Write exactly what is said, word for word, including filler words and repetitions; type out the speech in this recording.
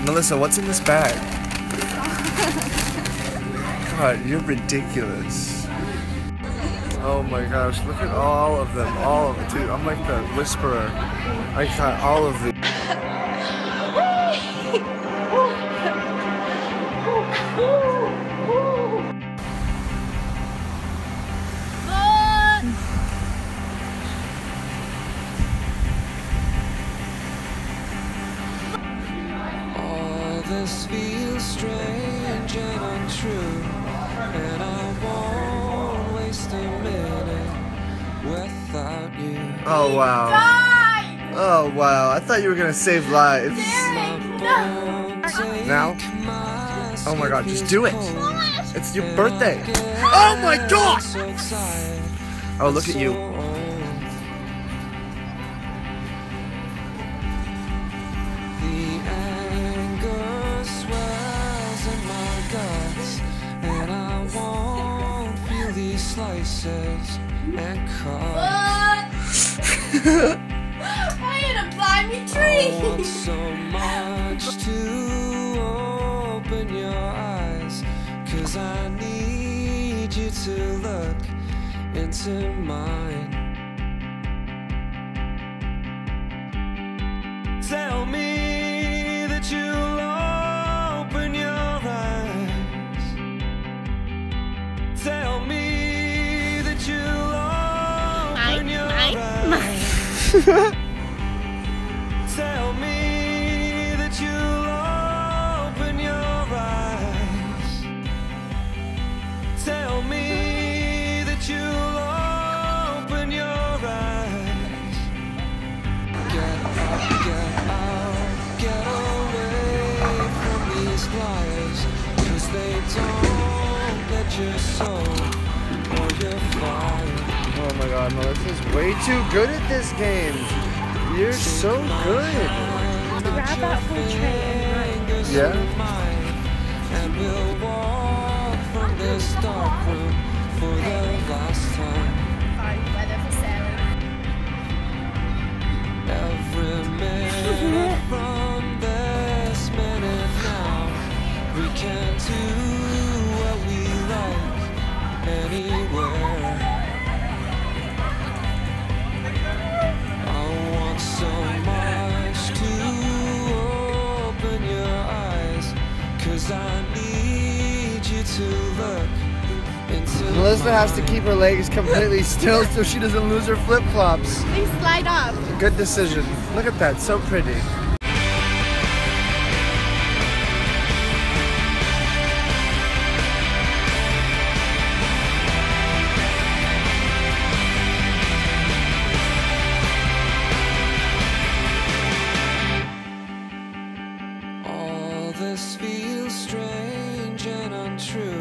Melissa, what's in this bag? God, you're ridiculous. Oh my gosh, look at all of them, all of them, dude. I'm like the whisperer. I got all of them. This feels strange and untrue, and I won't waste a minute without you. Oh wow. Oh wow, I thought you were gonna save lives. Now? Oh my god, just do it. It's your birthday. Oh my god! Oh, look at you. And I won't feel these slices and cuts. I had to buy me trees. I want so much to open your eyes, 'cause I need you to look into mine. Tell me that you'll open your eyes. Tell me that you'll open your eyes. Tell me that you'll open your eyes. Tell me that you'll open your eyes. Get up, get out, get away from these lies, 'cause they don't get your soul or your fire. Oh my god, Melissa's way too good at this game. You're so good. Grab that whole tray and run. Yeah? And we'll walk from this dark room for the last time. Fine weather for sailing. Every minute from this minute now, we can do what we like anywhere. I want so much to open your eyes, 'cause I need you to look into Melissa has to mine. keep her legs completely still so she doesn't lose her flip-flops. They slide up. Good decision. Look at that, so pretty. All this feels strange and untrue.